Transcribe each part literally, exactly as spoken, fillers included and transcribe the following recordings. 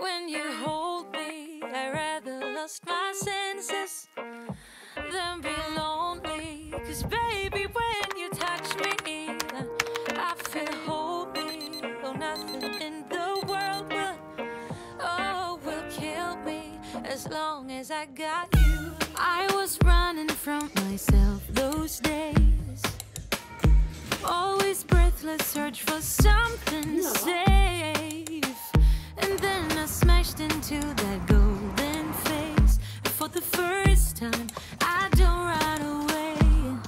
when you hold me, I rather lost my senses than be lonely. Cause baby, when you touch me, I feel holy. Oh, nothing in the world will, oh, will kill me as long as I got you. I was running from myself those days, always breathless, search for something safe. And then I smashed into that golden face. For the first time, I don't run away.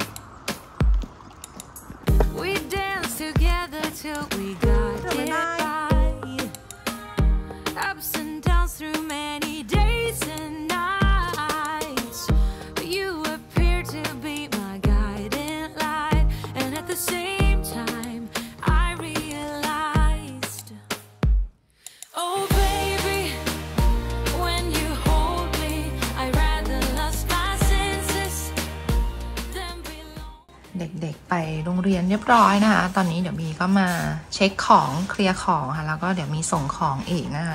We danced together till we got it right. Ups and downs through many days and nights. You appeared to be my guiding light, and at the same time I realized, oh baby, when you hold me, I rather lost my senses than be lonely. เด็กๆไปโรงเรียนเรียบร้อยนะคะตอนนี้เดี๋ยวมีก็มาเช็คของเคลียร์ของค่ะแล้วก็เดี๋ยวมีส่งของอีกนะคะ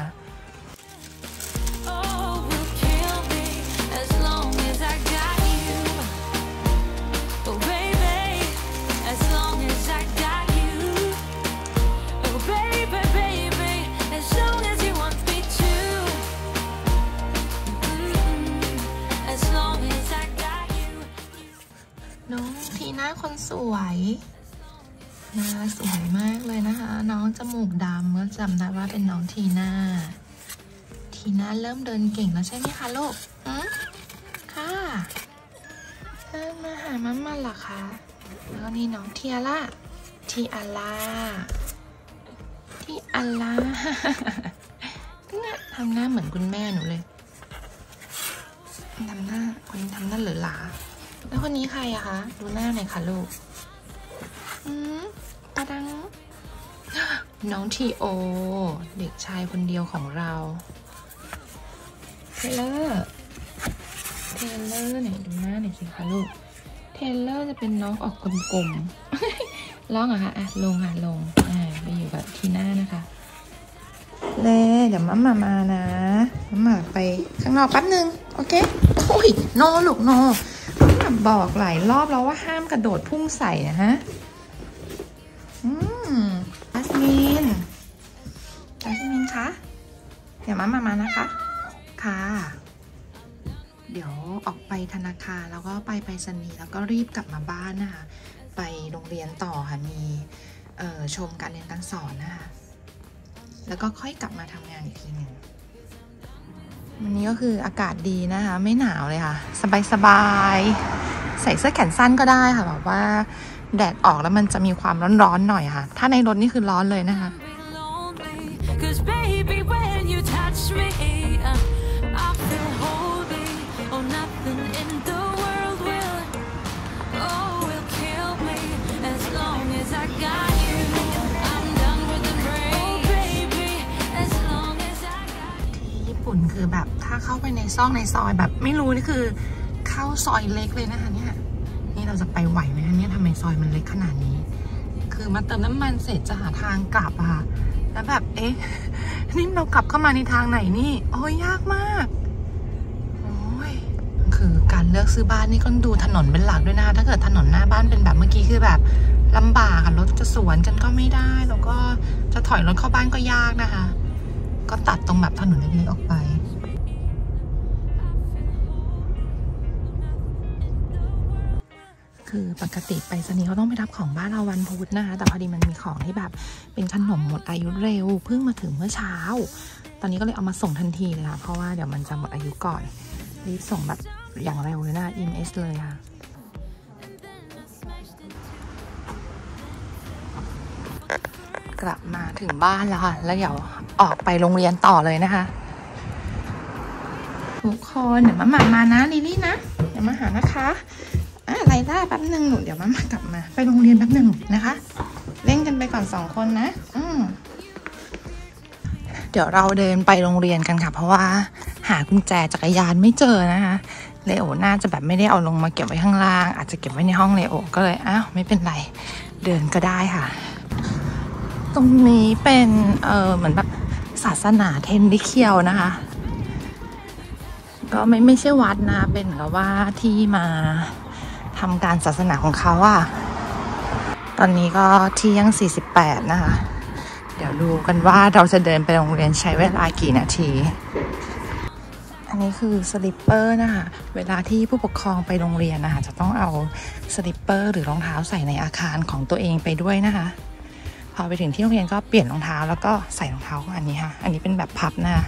Oh, will kill me as long as I got you. Oh baby, as long as I got you. Oh baby, baby, as long as you want me to. Mm-hmm. As long as I got you. น้องทีน่าคนสวยหน้าสวยมากเลยนะคะน้องจมูกดำก็จำได้ว่าเป็นน้องทีน่าทีน่าเริ่มเดินเก่งแล้วใช่ไหมคะลูกอืมค่ะเดินมาหามัมมาเหรอคะแล้วนี่น้องเทียร่าทีอาล่าทีอาล่าเนี่ยทำหน้าเหมือนคุณแม่หนูเลยทำหน้าคนนี้ทำหน้าเหลือหลาแล้วคนนี้ใครอะคะดูหน้าหน่อยค่ะลูกอืมตาดังน้องทีโอเด็กชายคนเดียวของเราเทเลอร์เทเลอร์เนี่ยดูหน้าหน่อยสิคะลูกเทเลอร์จะเป็นน้องออกกลมๆร้องเหรอคะอ่ะลงค่ะลงอ่าไปอยู่กับทีน่านะคะเล่เดี๋ยวมัมมามานะมัมมาไปข้างนอกแป๊บนึงโอเคโอ้ยโนลูกโนบอกหลายรอบแล้วว่าห้ามกระโดดพุ่งใส่นะฮะอืมจัสมินจัสมินคะเดี๋ยวมามามานะคะค่ะเดี๋ยวออกไปธนาคารแล้วก็ไปไปรษณีย์แล้วก็รีบกลับมาบ้านนะคะไปโรงเรียนต่อค่ะมีเอ่อชมการเรียนการสอนนะคะแล้วก็ค่อยกลับมาทำงานอีกทีหนึ่งวันนี้ก็คืออากาศดีนะคะไม่หนาวเลยค่ะสบายๆใส่เสื้อแขนสั้นก็ได้ค่ะแบบว่าแดดออกแล้วมันจะมีความร้อนๆหน่อยค่ะถ้าในรถนี่คือร้อนเลยนะคะ Cause baby, when you touch me, I feel holy. Oh, nothing in the world will, oh, will kill me as long as I got you. I'm done with the rain, oh, baby, as long as I got you. ที่ญี่ปุ่นคือแบบถ้าเข้าไปในซอกในซอยแบบไม่รู้นี่คือเข้าซอยเล็กเลยนะคะเนี่ยนี่เราจะไปไหวไหมคะเนี่ยทำไมซอยมันเล็กขนาดนี้คือมาเติมน้ำมันเสร็จจะหาทางกลับอะค่ะแล้วแบบเอ๊ะนี่เรากลับเข้ามาในทางไหนนี่โอ้ยยากมากโอ้ยคือการเลือกซื้อบ้านนี่ก็ดูถนนเป็นหลักด้วยนะถ้าเกิดถนนหน้าบ้านเป็นแบบเมื่อกี้คือแบบลำบากค่ะรถจะสวนกันก็ไม่ได้แล้วก็จะถอยรถเข้าบ้านก็ยากนะคะก็ตัดตรงแบบถนนเล็กๆออกไปคือปกติไปรษณีย์เขาต้องไปรับของบ้านเราวันพุธนะคะแต่พอดีมันมีของที่แบบเป็นขนมหมดอายุเร็วเพิ่งมาถึงเมื่อเช้าตอนนี้ก็เลยเอามาส่งทันทีเลยค่ะเพราะว่าเดี๋ยวมันจะหมดอายุก่อนรีบส่งแบบอย่างเร็วเลยนะ อี เอ็ม เอส เลยค่ะกลับมาถึงบ้านแล้วค่ะแล้วเดี๋ยวออกไปโรงเรียนต่อเลยนะคะทุกคนเดี๋ยวมาหมามานะลิลี่นะเดี๋ยวมาหานะคะอะไรได้แป๊บหนึ่งหนูเดี๋ยวมามากลับมาไปโรงเรียนแป๊บหนึ่งนะคะเล่นกันไปก่อนสองคนนะอืมเดี๋ยวเราเดินไปโรงเรียนกันค่ะเพราะว่าหากุญแจจักรยานไม่เจอนะคะเลโอน่าจะแบบไม่ได้เอาลงมาเก็บไว้ข้างล่างอาจจะเก็บไว้ในห้องเลโอก็เลยอ้าวไม่เป็นไรเดินก็ได้ค่ะตรงนี้เป็นเออเหมือนแบบศาสนาเทนริเคียวนะคะก็ไม่ไม่ใช่วัดนะเป็นกับว่าที่มาทำการศาสนาของเขาอะตอนนี้ก็เที่ยงสี่สิบแปดนะคะเดี๋ยวดูกันว่าเราจะเดินไปโรงเรียนใช้เวลากี่นาทีอันนี้คือสลิปเปอร์นะคะเวลาที่ผู้ปกครองไปโรงเรียนนะคะจะต้องเอาสลิปเปอร์หรือรองเท้าใส่ในอาคารของตัวเองไปด้วยนะคะพอไปถึงที่โรงเรียนก็เปลี่ยนรองเท้าแล้วก็ใส่รองเท้าอันนี้ค่ะอันนี้เป็นแบบพับนะคะ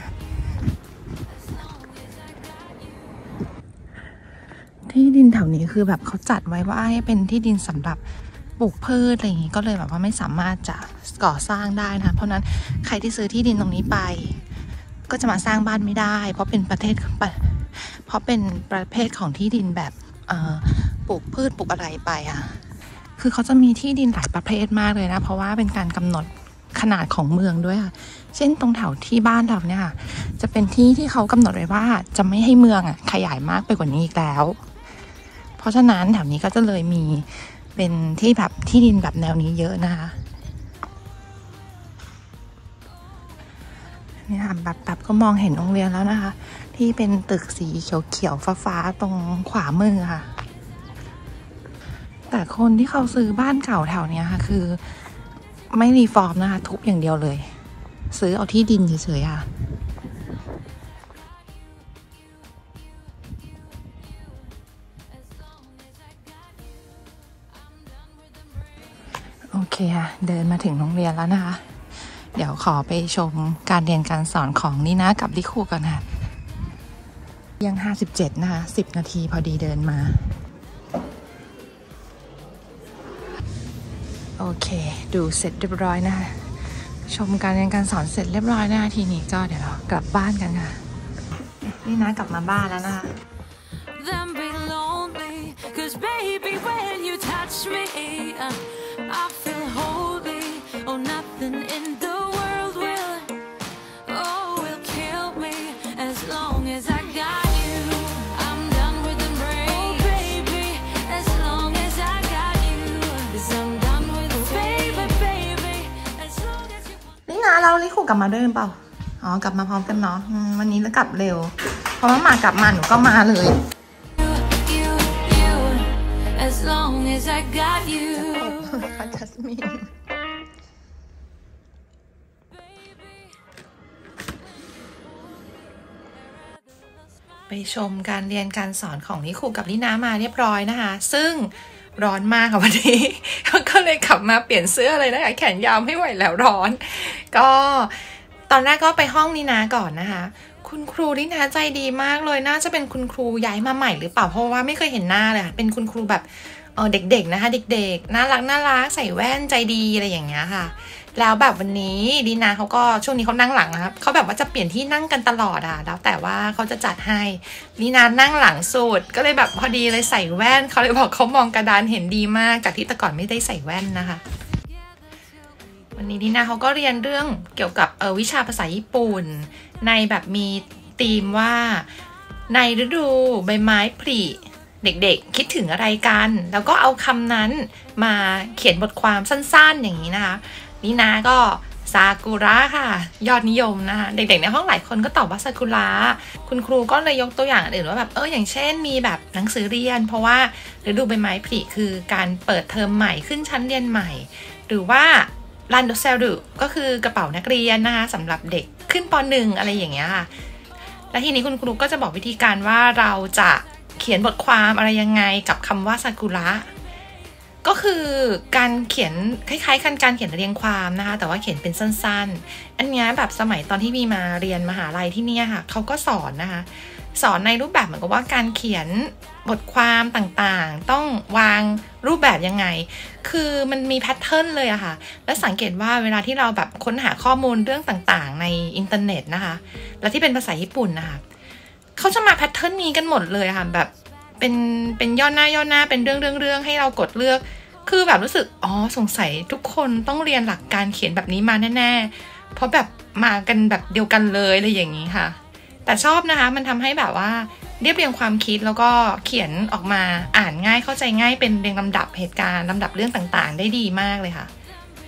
ที่ดินแถวนี้คือแบบเขาจัดไว้ว่าให้เป็นที่ดินสำหรับปลูกพืชอะไรอย่างนี้ก็เลยแบบว่าไม่สามารถจะก่อสร้างได้นะเพราะนั้นใครที่ซื้อที่ดินตรงนี้ไปก็จะมาสร้างบ้านไม่ได้เพราะเป็นประเทศเพราะเป็นประเภทของที่ดินแบบปลูกพืชปลูกอะไรไปอ่ะคือเขาจะมีที่ดินหลายประเภทมากเลยนะเพราะว่าเป็นการกำหนดขนาดของเมืองด้วยค่ะเช่นตรงแถวที่บ้านเราเนี่ยจะเป็นที่ที่เขากำหนดไว้ว่าจะไม่ให้เมืองอ่ะขยายมากไปกว่านี้อีกแล้วเพราะฉะนั้นแถวนี้ก็จะเลยมีเป็นที่แบบที่ดินแบบแนวนี้เยอะนะคะนี่ค่ะแบบแบบก็มองเห็นโรงเรียนแล้วนะคะที่เป็นตึกสีเขียวๆฟ้าๆตรงขวามือค่ะแต่คนที่เขาซื้อบ้านเก่าแถวนี้ค่ะคือไม่รีฟอร์มนะคะทุบอย่างเดียวเลยซื้อเอาที่ดินเฉยๆค่ะโอเคค่ะเดินมาถึงโรงเรียนแล้วนะคะเดี๋ยวขอไปชมการเรียนการสอนของนี่นะกับลิคูกันค่ะยังห้าสิบเจ็ดนะคะสิบนาทีพอดีเดินมาโอเคดูเสร็จเรียบร้อยนะคะชมการเรียนการสอนเสร็จเรียบร้อยนะคะทีนี้ก็เดี๋ยวเรากลับบ้านกันค่ะนี่นะกลับมาบ้านแล้วนะคะเราลิคูกลับมาด้วยเปล่าอ๋อกลับมาพร้อมกันเนาะวันนี้แล้วกลับเร็วเพราะว่ามากลับมาหนูก็มาเลยไปชมการเรียนการสอนของลิคูกับลินามาเรียบร้อยนะคะซึ่งร้อนมากค่ะวันนี้ก็เลยขับมาเปลี่ยนเสื้อเลยนะคะแขนยาวไม่ไหวแล้วร้อนก็ตอนแรกก็ไปห้องนินาก่อนนะคะคุณครูนินาใจดีมากเลยน่าจะเป็นคุณครูย้ายมาใหม่หรือเปล่าเพราะว่าไม่เคยเห็นหน้าเลยเป็นคุณครูแบบเออเด็กๆนะคะเด็กๆน่ารักน่ารักใส่แว่นใจดีอะไรอย่างเงี้ยค่ะแล้วแบบวันนี้นินาเขาก็ช่วงนี้เขานั่งหลังนะครับเขาแบบว่าจะเปลี่ยนที่นั่งกันตลอดอ่ะแล้วแต่ว่าเขาจะจัดให้นินานั่งหลังสุดก็เลยแบบพอดีเลยใส่แว่นเขาเลยบอกเขามองกระดานเห็นดีมากจากที่แต่ก่อนไม่ได้ใส่แว่นนะคะวันนี้นินาเขาก็เรียนเรื่องเกี่ยวกับเออวิชาภาษาญี่ปุ่นในแบบมีธีมว่าในฤดูใบไม้ผลิเด็กๆคิดถึงอะไรกันแล้วก็เอาคำนั้นมาเขียนบทความสั้นๆอย่างนี้นะคะนี่นะก็ซากุระค่ะยอดนิยมนะคะเด็กๆในห้องหลายคนก็ตอบว่าซากุระคุณครูก็เลยยกตัวอย่างอื่นว่าแบบเอออย่างเช่นมีแบบหนังสือเรียนเพราะว่าฤดูใบไม้ผลิคือการเปิดเทอมใหม่ขึ้นชั้นเรียนใหม่หรือว่ารันโดเซลก็คือกระเป๋านักเรียนนะคะสำหรับเด็กขึ้นป.หนึ่ง อะไรอย่างเงี้ยค่ะและทีนี้คุณครูก็จะบอกวิธีการว่าเราจะเขียนบทความอะไรยังไงกับคำว่าซากุระก็คือการเขียนคล้ายๆกันการเขียนเรียงความนะคะแต่ว่าเขียนเป็นสั้นๆอันนี้แบบสมัยตอนที่มีมาเรียนมหาลัยที่นี่ค่ะเขาก็สอนนะคะสอนในรูปแบบเหมือนกับว่าการเขียนบทความต่างๆต้องวางรูปแบบยังไงคือมันมีแพทเทิร์นเลยอะค่ะและสังเกตว่าเวลาที่เราแบบค้นหาข้อมูลเรื่องต่างๆในอินเทอร์เน็ตนะคะและที่เป็นภาษาญี่ปุ่นนะคะเขาจะมาแพทเทิร์นนี้กันหมดเลยค่ะแบบเป็นเป็นย่อหน้าย่อหน้าเป็นเรื่องเรื่องเรื่องให้เรากดเลือกคือแบบรู้สึกอ๋อสงสัยทุกคนต้องเรียนหลักการเขียนแบบนี้มาแน่ๆเพราะแบบมากันแบบเดียวกันเลยอะไรอย่างนี้ค่ะแต่ชอบนะคะมันทำให้แบบว่าเรียบเรียงความคิดแล้วก็เขียนออกมาอ่านง่ายเข้าใจง่ายเป็นเรียงลำดับเหตุการณ์ลำดับเรื่องต่างๆได้ดีมากเลยค่ะ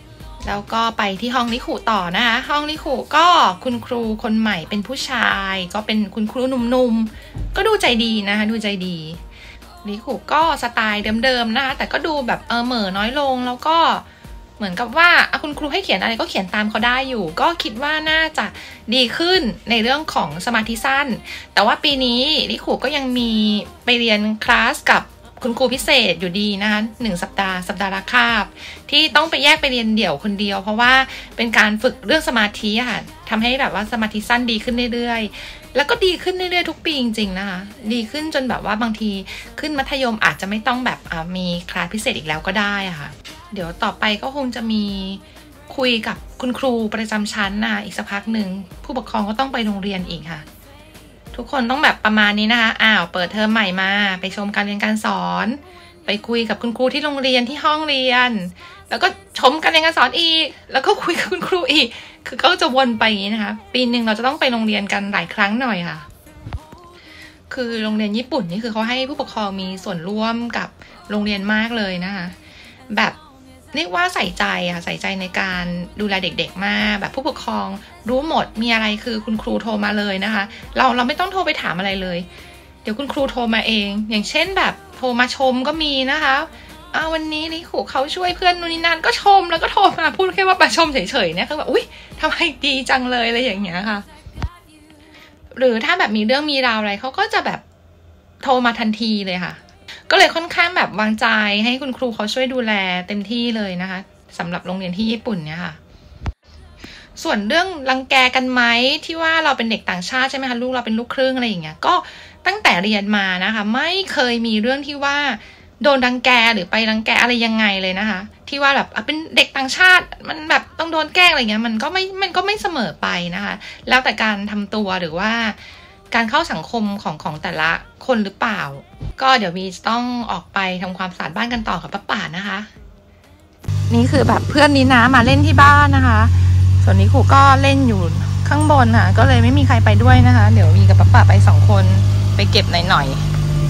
แล้วก็ไปที่ห้องลิขุต่อนะคะห้องลิขุก็คุณครูคนใหม่เป็นผู้ชายก็เป็นคุณครูหนุ่มๆก็ดูใจดีนะคะดูใจดีลิขุก็สไตล์เดิมๆนะคะแต่ก็ดูแบบเออเหม่อน้อยลงแล้วก็เหมือนกับว่าคุณครูให้เขียนอะไรก็เขียนตามเขาได้อยู่ก็คิดว่าน่าจะดีขึ้นในเรื่องของสมาธิสั้นแต่ว่าปีนี้ลิขุก็ยังมีไปเรียนคลาสกับคุณครูพิเศษอยู่ดีนะคะหนึ่งสัปดาห์สัปดาห์ละคาบที่ต้องไปแยกไปเรียนเดี่ยวคนเดียวเพราะว่าเป็นการฝึกเรื่องสมาธิค่ะทำให้แบบว่าสมาธิสั้นดีขึ้นเรื่อยๆแล้วก็ดีขึ้นเรื่อยๆทุกปีจริงๆนะคะดีขึ้นจนแบบว่าบางทีขึ้นมัธยมอาจจะไม่ต้องแบบมีคลาสพิเศษอีกแล้วก็ได้ค่ะเดี๋ยวต่อไปก็คงจะมีคุยกับคุณครูประจำชั้นนะอีกสักพักหนึ่งผู้ปกครองก็ต้องไปโรงเรียนอีกค่ะทุกคนต้องแบบประมาณนี้นะคะอ้าวเปิดเทอมใหม่มาไปชมการเรียนการสอนไปคุยกับคุณครูที่โรงเรียนที่ห้องเรียนแล้วก็ชมการเรียนการสอนอีกแล้วก็คุยกับคุณครูอีกคือก็จะวนไปอย่างนี้นะคะปีหนึ่งเราจะต้องไปโรงเรียนกันหลายครั้งหน่อยค่ะคือโรงเรียนญี่ปุ่นนี่คือเขาให้ผู้ปกครองมีส่วนร่วมกับโรงเรียนมากเลยนะคะแบบเรียกว่าใส่ใจอะใส่ใจในการดูแลเด็กๆมากแบบผู้ปกครองรู้หมดมีอะไรคือคุณครูโทรมาเลยนะคะเราเราไม่ต้องโทรไปถามอะไรเลยเดี๋ยวคุณครูโทรมาเองอย่างเช่นแบบโทรมาชมก็มีนะคะอ้าววันนี้ลิขุเขาช่วยเพื่อนนู่นนี่นั่นก็ชมแล้วก็โทรมาพูดแค่ว่ามาชมเฉยๆเนี่ยคือแบบอุ๊ยทำไมดีจังเลยอะไรอย่างเงี้ยค่ะหรือถ้าแบบมีเรื่องมีราวอะไรเขาก็จะแบบโทรมาทันทีเลยค่ะก็เลยค่อนข้างแบบวางใจให้คุณครูเขาช่วยดูแลเต็มที่เลยนะคะสำหรับโรงเรียนที่ญี่ปุ่นเนี่ยค่ะส่วนเรื่องรังแกกันไหมที่ว่าเราเป็นเด็กต่างชาติใช่ไหมคะลูกเราเป็นลูกครึ่งอะไรอย่างเงี้ยก็ตั้งแต่เรียนมานะคะไม่เคยมีเรื่องที่ว่าโดนรังแกหรือไปรังแกอะไรยังไงเลยนะคะที่ว่าแบบเป็นเด็กต่างชาติมันแบบต้องโดนแกล้งอะไรเงี้ยมันก็ไม่มันก็ไม่เสมอไปนะคะแล้วแต่การทำตัวหรือว่าการเข้าสังคมของของแต่ละคนหรือเปล่าก็เดี๋ยวมีต้องออกไปทำความสะอาดบ้านกันต่อกับป้าป่านะคะนี่คือแบบเพื่อนนี้นะมาเล่นที่บ้านนะคะส่วนนี้ครูก็เล่นอยู่ข้างบนค่ะก็เลยไม่มีใครไปด้วยนะคะเดี๋ยวมีกับป้าป่าไปสองคนไปเก็บหน่อยๆ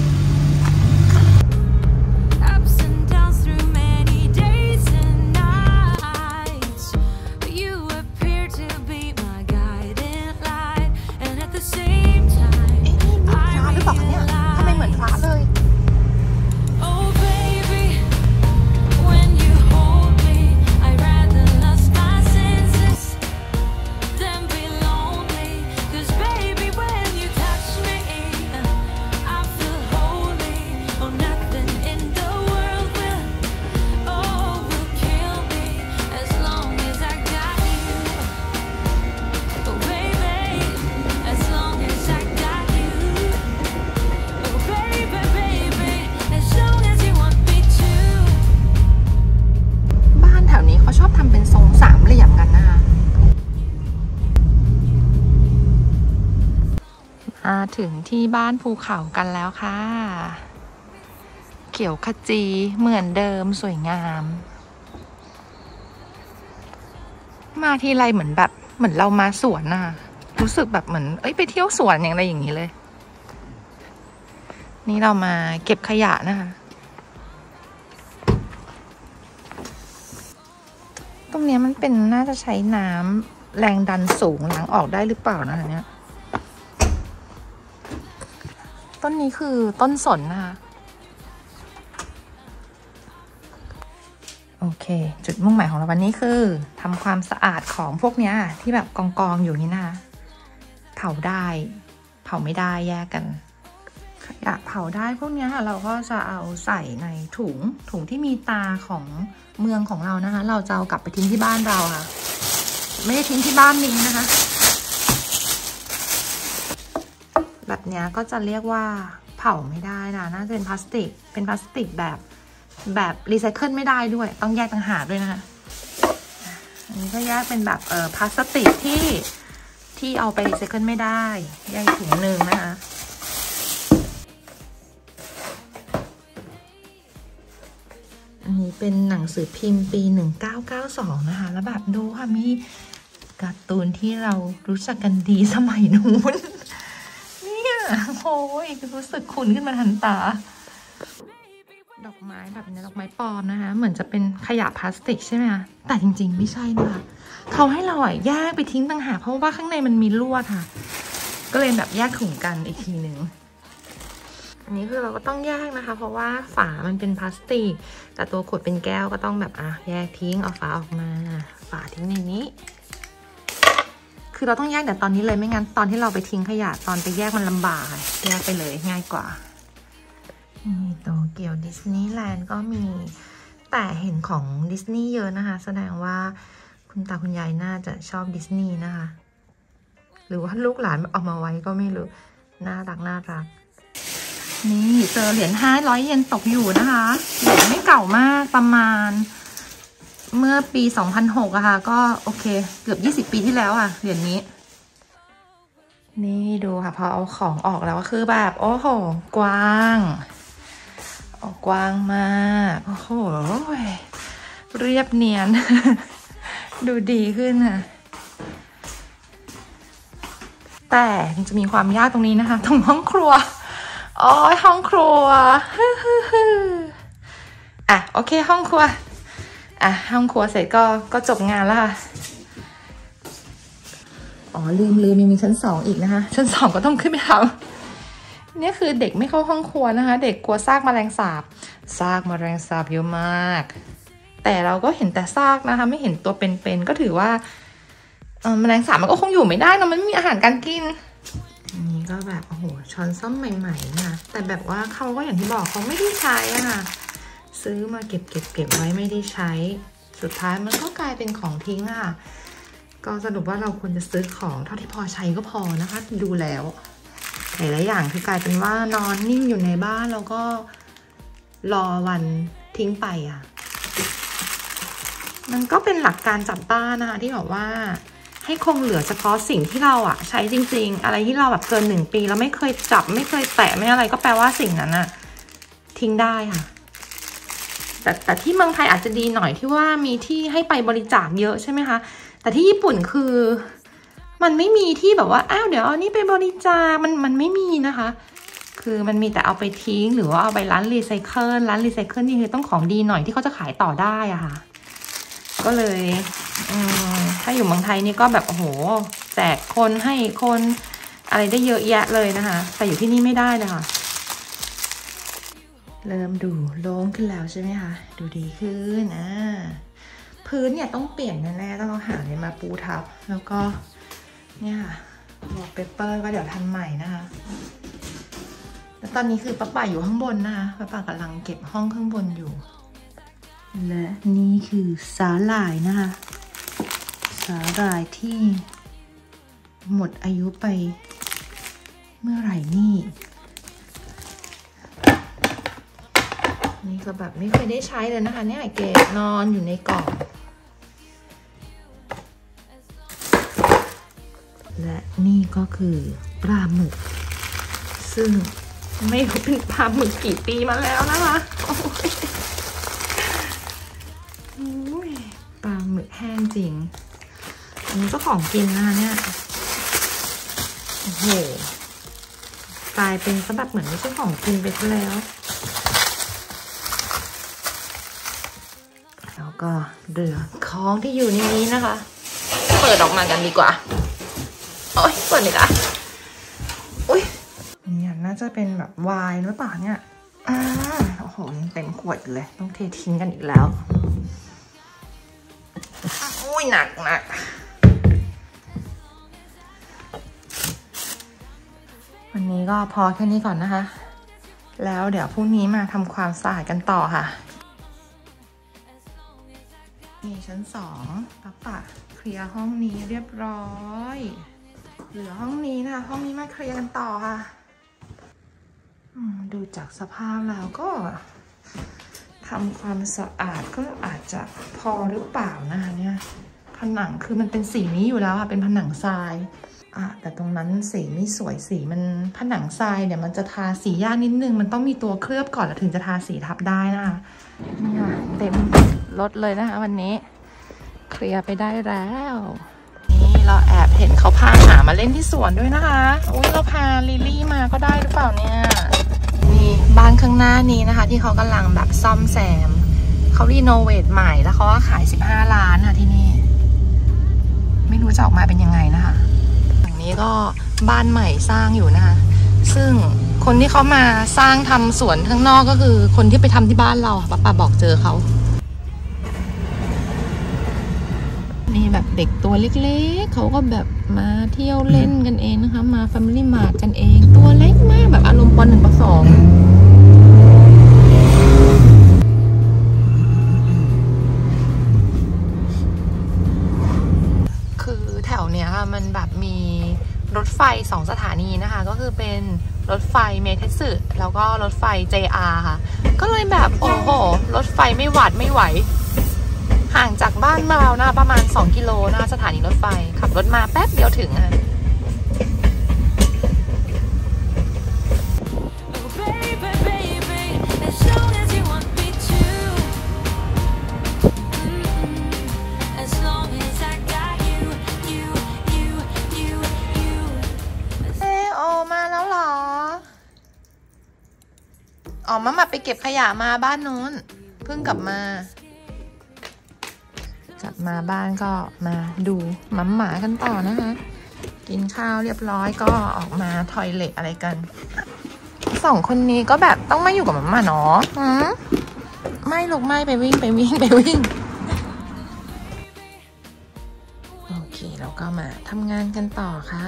มาถึงที่บ้านภูเขากันแล้วค่ะเขียวขจีเหมือนเดิมสวยงามมาทีไรเหมือนแบบเหมือนเรามาสวนน่ะรู้สึกแบบเหมือนเอ้ยไปเที่ยวสวนอย่างไรอย่างนี้เลยนี่เรามาเก็บขยะนะคะตรงนี้มันเป็นน่าจะใช้น้ำแรงดันสูงล้างออกได้หรือเปล่านะคะเนี่ยต้นนี้คือต้นสนนะคะโอเคจุดมุ่งหมายของเราวันนี้คือทำความสะอาดของพวกนี้ที่แบบกองกองอยู่นี่นะคะเผาได้เผาไม่ได้แยกกันขยะเผาได้พวกนี้ค่ะเราก็จะเอาใส่ในถุงถุงที่มีตาของเมืองของเรานะคะเราจะเอากลับไปทิ้งที่บ้านเราค่ะไม่ได้ทิ้งที่บ้านนี้นะคะแบบนี้ก็จะเรียกว่าเผาไม่ได้นะน่าจะเป็นพลาสติกเป็นพลาสติกแบบแบบรีไซเคิลไม่ได้ด้วยต้องแยกต่างหากด้วยนะคะอันนี้ก็แยกเป็นแบบเอ่อพลาสติกที่ที่เอาไปรีไซเคิลไม่ได้แยกถุงหนึ่งนะคะอันนี้เป็นหนังสือพิมพ์ปีหนึ่งเก้าเก้าสองนะคะแล้วแบบดูค่ะมีการ์ตูนที่เรารู้จักกันดีสมัยนู้นโอ้ยรู้สึกคุ้นขึ้นมาทันตาดอกไม้แบบนี้ดอกไม้ปลอมนะคะเหมือนจะเป็นขยะพลาสติกใช่ไหมคะแต่จริงๆไม่ใช่นะคะเขาให้เราอ่ะแยกไปทิ้งต่างหากเพราะว่าข้างในมันมีลวดค่ะก็เลยแบบแยกถุงกันอีกทีหนึ่งอันนี้คือเราก็ต้องแยกนะคะเพราะว่าฝามันเป็นพลาสติกแต่ตัวขวดเป็นแก้วก็ต้องแบบอ่ะแยกทิ้งเอาฝาออกมาฝาทิ้งในนี้คือเราต้องแยกแต่ตอนนี้เลยไม่งั้นตอนที่เราไปทิ้งขยะตอนไปแยกมันลำบากแยกไปเลยง่ายกว่านี่โตเกียวดิสนีย์แลนด์ก็มีแต่เห็นของดิสนีย์เยอะนะคะแสดงว่าคุณตาคุณยายน่าจะชอบดิสนีย์นะคะหรือว่าลูกหลานเอามาไว้ก็ไม่รู้น่ารักน่ารักนี่เจอเหรียญห้าร้อยเยนตกอยู่นะคะเหรียญไม่เก่ามากประมาณเมื่อปีสองพันหกอะค่ะก็โอเคเกือบยี่สิบปีที่แล้วอะเหรียญนี้นี่ดูค่ะพอเอาของออกแล้วก็คือแบบโอ้โหกว้างออกกว้างมากโอ้โหเรียบเนียน ดูดีขึ้นค่ะแต่จะมีความยากตรงนี้นะคะตรงห้องครัวอ๋อห้องครัวอ่ะโอเคห้องครัวอ่ะห้องครัวเสร็จก็ก็จบงานแล้วค่ะอ๋อลืมลืมยังมีชั้นสองอีกนะคะชั้นสองก็ต้องขึ้นไปทำนี่คือเด็กไม่เข้าห้องครัวนะคะเด็กกลัวซากแมลงสาบซากแมลงสาบเยอะมากแต่เราก็เห็นแต่ซากนะคะไม่เห็นตัวเป็นๆก็ถือว่าเออแมลงสาบมันก็คงอยู่ไม่ได้นะมันไม่มีอาหารการกินอันนี้ก็แบบโอ้โหช้อนส้อมใหม่ๆนะคะแต่แบบว่าเขาก็อย่างที่บอกเขาไม่ได้ใช้อะค่ะซื้อมาเก็บเก็บเก็บไว้ไม่ได้ใช้สุดท้ายมันก็กลายเป็นของทิ้งอะค่ะก็สรุปว่าเราควรจะซื้อของเท่าที่พอใช้ก็พอนะคะดูแล้วหลายๆอย่างคือกลายเป็นว่านอนนิ่งอยู่ในบ้านแล้วก็รอวันทิ้งไปอะมันก็เป็นหลักการจัดบ้านนะคะที่บอกว่าให้คงเหลือเฉพาะสิ่งที่เราอะใช้จริงๆอะไรที่เราแบบเกินหนึ่งปีแล้วไม่เคยจับไม่เคยแตะไม่อะไรก็แปลว่าสิ่งนั้นอะทิ้งได้ค่ะแต่แต่ที่เมืองไทยอาจจะดีหน่อยที่ว่ามีที่ให้ไปบริจาคเยอะใช่ไหมคะแต่ที่ญี่ปุ่นคือมันไม่มีที่แบบว่าอ้าวเดี๋ยวเอานี่ไปบริจาคมันมันไม่มีนะคะคือมันมีแต่เอาไปทิ้งหรือว่าเอาไปร้านรีไซเคิลร้านรีไซเคิลนี่คือต้องของดีหน่อยที่เขาจะขายต่อได้อะค่ะก็เลยอืมถ้าอยู่เมืองไทยนี่ก็แบบโอ้โหแจกคนให้คนอะไรได้เยอะแยะเลยนะคะแต่อยู่ที่นี่ไม่ได้นะคะเริ่มดูโล่งขึ้นแล้วใช่ไหมคะดูดีขึ้นอ่าพื้นเนี่ยต้องเปลี่ยนแน่ๆต้องเอาหาอะไรมาปูทับแล้วก็เนี่ยค่ะวอลเปเปอร์ก็เดี๋ยวทำใหม่นะคะแล้วตอนนี้คือป้าป่าอยู่ข้างบนนะคะป้าป่ากำลังเก็บห้องข้างบนอยู่และนี่คือสาหร่ายนะคะสาหร่ายที่หมดอายุไปเมื่อไหร่นี่นี่ก็แบบไม่เคยได้ใช้เลยนะคะเนี่ยเกดนอนอยู่ในกล่องและนี่ก็คือปลาหมึกซึ่งไม่รู้เป็นปลาหมึกกี่ปีมาแล้วนะคะปลาหมึกแห้งจริงอันนี้ก็ของกินนะคะเนี่ยโอ้โหกลายเป็นซะแบบเหมือนไม่ใช่ของกินไปซะแล้วแล้วก็เดือของที่อยู่ในนี้นะคะเปิดออกมากันดีกว่าโอ๊ยเปิดเลยค่ะอุ้ยเนี่ยน่าจะเป็นแบบไวน์หรือเปล่าเนี่ยอ่าโอ้โหยังเต็มขวดเลยต้องเททิ้งกันอีกแล้วอุ้ยหนักหนักวันนี้ก็พอแค่นี้ก่อนนะคะแล้วเดี๋ยวพรุ่งนี้มาทำความสะอาดกันต่อค่ะนี่ชั้นสองป้าป่าเคลียร์ห้องนี้เรียบร้อยเหลือห้องนี้นะคะห้องนี้มาเคลียร์กันต่อค่ะดูจากสภาพแล้วก็ทำความสะอาดก็อาจจะพอหรือเปล่านะคะเนี่ยผนังคือมันเป็นสีนี้อยู่แล้วค่ะเป็นผนังทรายอ่ะแต่ตรงนั้นสีไม่สวยสีมันผนังทรายเนี่ยมันจะทาสียากนิดนึงมันต้องมีตัวเคลือบก่อนแล้วถึงจะทาสีทับได้นะคะนี่ค่ะเต็มรถเลยนะคะวันนี้เคลียร์ไปได้แล้วนี่เราแอบเห็นเขาพาหมามาเล่นที่สวนด้วยนะคะอุ้ยเราพาลิลลี่มาก็ได้หรือเปล่าเนี่ยนี่บ้านข้างหน้านี้นะคะที่เขากำลังแบบซ่อมแซมเขารีโนเวทใหม่แล้วเขาก็ขายสิบห้าล้านค่ะที่นี่ไม่รู้จะออกมาเป็นยังไงนะคะหลังนี้ก็บ้านใหม่สร้างอยู่นะคะซึ่งคนที่เขามาสร้างทำสวนข้างนอกก็คือคนที่ไปทำที่บ้านเราป้าป้าบอกเจอเขานี่แบบเด็กตัวเล็กๆเขาก็แบบมาเที่ยวเล่นกันเองนะคะมา Family Mart กันเองตัวเล็กมากแบบอารมณ์ปหนึ่งปสองคือแถวเนี้ยค่ะมันแบบมีรถไฟสองสถานีนะคะก็คือเป็นรถไฟเมเทสึแล้วก็รถไฟ เจ อาร์ ค่ะก็เลยแบบโอ้โหรถไฟไม่หวาดไม่ไหวห่างจากบ้านเรานะประมาณสองกิโลนะสถานีรถไฟขับรถมาแป๊บเดียวถึงอ่ะอ๋อมามาไปเก็บขยะมาบ้านนู้นเพิ่งกลับมากลับมาบ้านก็มาดูหมาหมากันต่อนะคะกินข้าวเรียบร้อยก็ออกมาทอยเล็ตอะไรกันสองคนนี้ก็แบบต้องไม่อยู่กับหมาหมาเนาะไม่ลูกไม่ไปวิ่งไปวิ่งไปวิ่งโอเคแล้วก็มาทำงานกันต่อค่ะ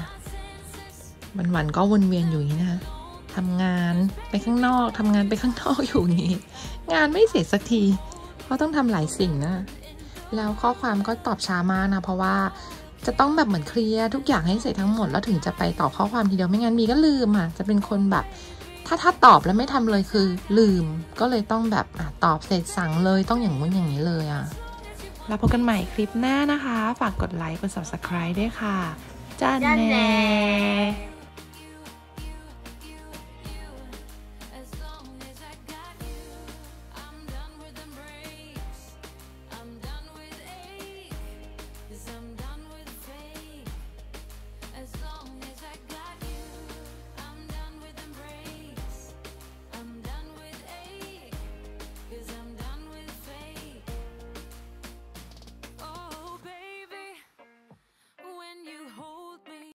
วันๆก็วนเวียนอยู่อย่างนี้นะคะทำงานไปข้างนอกทำงานไปข้างนอกอยู่นี้งานไม่เสร็จสักทีเพราะต้องทำหลายสิ่งนะแล้วข้อความก็ตอบช้ามากนะเพราะว่าจะต้องแบบเหมือนเคลียร์ทุกอย่างให้เสร็จทั้งหมดแล้วถึงจะไปตอบข้อความทีเดียวไม่งั้นมีก็ลืมอ่ะจะเป็นคนแบบถ้าถ้าตอบแล้วไม่ทำเลยคือลืมก็เลยต้องแบบอ่ะตอบเสร็จสั่งเลยต้องอย่างนู้นอย่างนี้เลยอ่ะแล้วพบกันใหม่คลิปหน้านะคะฝากกดไลค์กด ซับสไครบ์ ด้วยค่ะจ้าแน่